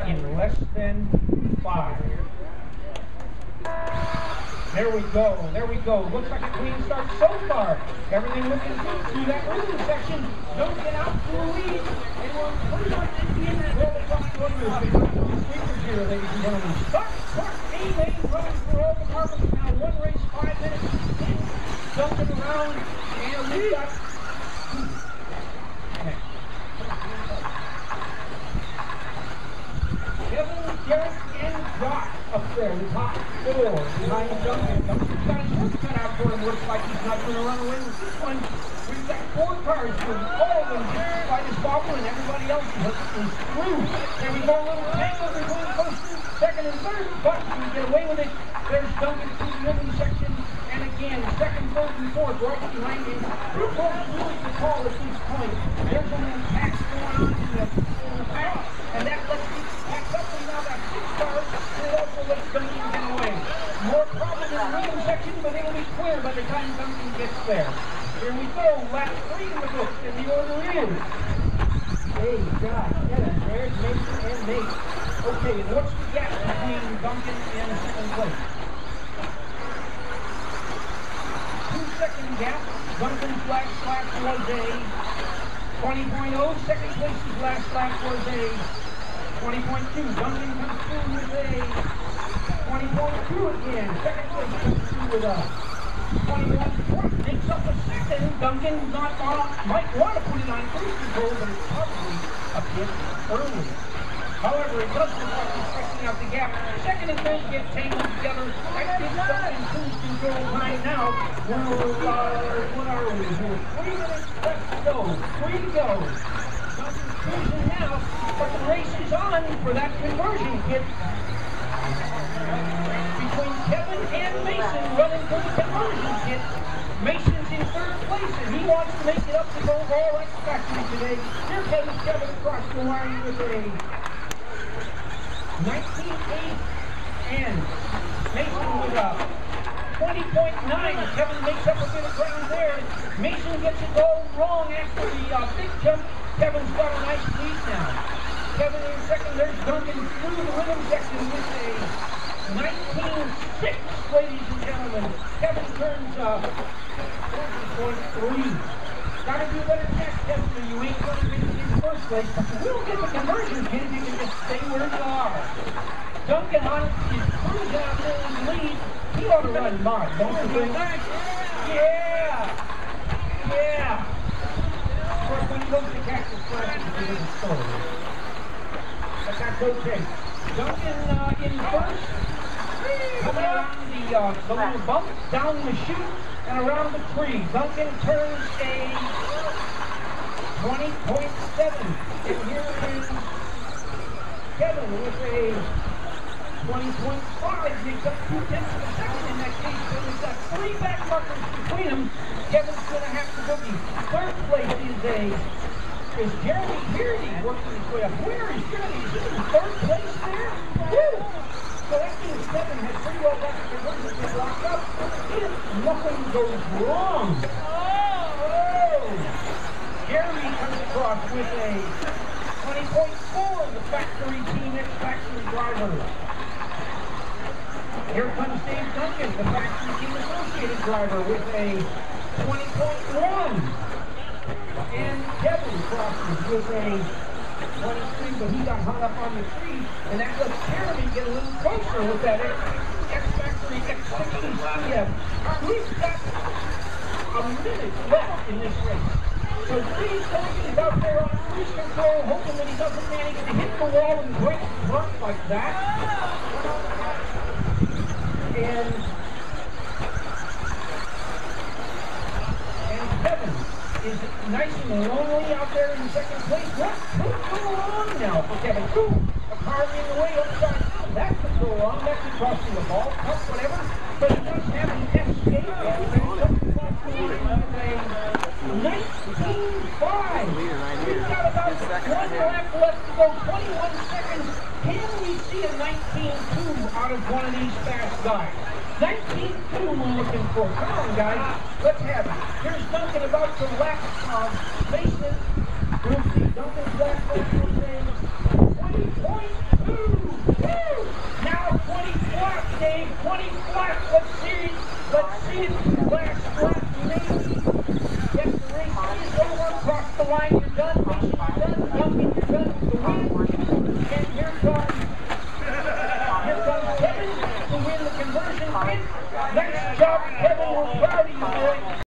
in less than 5. There we go. There we go. Looks like a clean start so far. Everything looking good through that rhythm section. Don't get out to a lead. And we're pretty much in the well, they've got one sweepers here, ladies and gentlemen. But A-Lane running for all departments now. One race, 5 minutes. Jumping around. And we've got... Kevin, Derek, and Josh up there, the top 4 behind Duncan. Duncan's got his work cut out for him. Looks like he's not going to run away with this one. We've got 4 cars here, all of them just by this bobble, and everybody else is through. There we go, a little tangle between first, second, and third, but you can get away with it. There's Duncan through the rhythm section, and again, second, third, and fourth right behind him. Real close really to call at this point. There's a little pass going on in the back, and that lets you back up, and now got 6 cars, and it also lets Duncan get away. More problem in the rhythm section, but it'll be clear by the time Duncan gets there. Here we go, lap 3 in the book, and the order is Hey, God, Kevin, there's Mason and Nate. Okay, and what's the gap between Duncan and second place? 2-second gap. Duncan's last lap was a 20.0. Second place's last lap was a 20.2. Duncan comes through with a 20.2 again. Second place comes through with a 21. Picks up a second. Duncan might want to put it on cruise control, but it's probably a bit early. However, it does look like he's stretching out the gap. Second and third get tangled together. That gives Duncan cruise control time now. What are we here? 3 minutes left to go. 3 to go. Duncan's cruising now, but the race is on for that conversion kit. Between Kevin and Mason running for the conversion kit. Mason's in third place, and he wants to make it up to Gold Ball X Factory today. Here comes Kevin across the line with a 19.8, and Mason with a 20.9. Kevin makes up a bit of ground there. Mason gets it all wrong after the big jump. Kevin's got a nice lead now. Kevin in second. There's Duncan through the rhythm section with a 19.6, ladies and gentlemen. Kevin turns 20.3. Gotta do better test, Kevin. You ain't gonna get in first place, but you will get the conversion kit if you can just stay where you are. Duncan is cruising out there in the lead. He ought to run Mark, don't you think? Yeah! Yeah! Of course, when he goes to Cactus Flash, it's a different story. But that's okay. Duncan in first. Coming around the little bump, down the chute, and around the tree. Duncan turns a 20.7. And here is Kevin with a 20.5. Makes up 2/10 of a second in that case. So we've got 3 back markers between them. Kevin's going to have to boogie. Third place is Jeremy Beardy working his way up. Where is Jeremy? Is he in third place there? Woo! So that means Kevin has pretty well got the conversion to locked up. If nothing goes wrong. Oh! Jeremy comes across with a 20.4, the factory team X Factory driver. Here comes Dave Duncan, the factory team associated driver, with a 20.1. And Kevin crosses with a 23, but he got hung up on the tree, and that lets Jeremy get a little closer with that X-Factory X60CF. We've got a minute left in this race. So Steve Duncan is out there on cruise control, hoping that he doesn't manage to hit the wall and break the front like that. And Kevin is nice and lonely out there in second place. What could go wrong now for Kevin? Ooh, a car in the way upside down. That could go wrong. That could cost him the ball, cup, whatever. But he does have an escape. And 19.5. We've got about 1 lap left to go. 21 seconds. Can we see a 19.2 out of one of these fast guys? 19.2 we're looking for. Come on, guys. Let's have it. Here's Duncan about to lap Mason. We'll see. Duncan's last lap was a 20.2. line, you're done. Racing, you're done. Duncan, you're done with the win. And here comes Kevin to win the conversion win. Nice job, Kevin.